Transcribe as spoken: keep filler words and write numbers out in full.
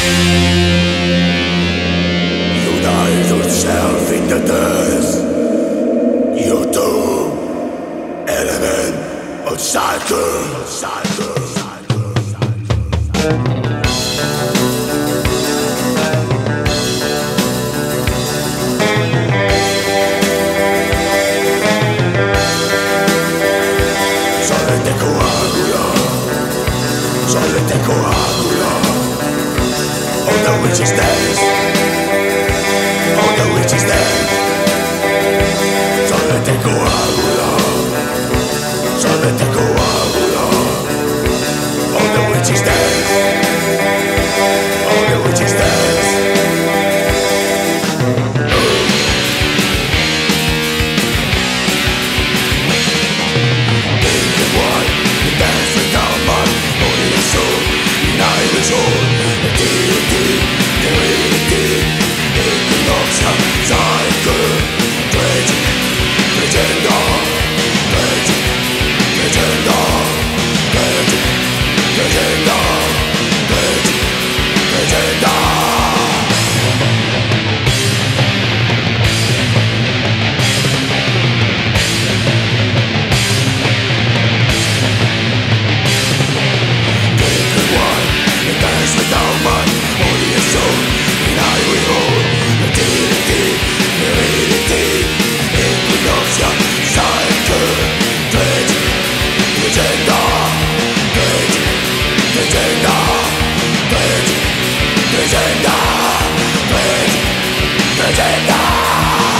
Unite yourself in the dust. You two element of cycle, cycle, cycle, cycle. Solete coagula, solete coagula. Oh, the witch is dead. Oh, the witch is dead. Solete coagula, solete coagula. Oh, the witch is dead. Oh, the witch is dead. Pink and white, the dance without mind, body and soul, unite the soul, the deity, the reality, equinoxial cycle, tragic, Tregenda, tragic, Tregenda, tragic, Tregenda, tragic, Tregenda. Pink and white, the dance without mind, body and soul, unite we all, the deity, the reality, equinoxial cycle, tragic, Tregenda, tragic, Tregenda, tragic, Tregenda, tragic, Tregenda.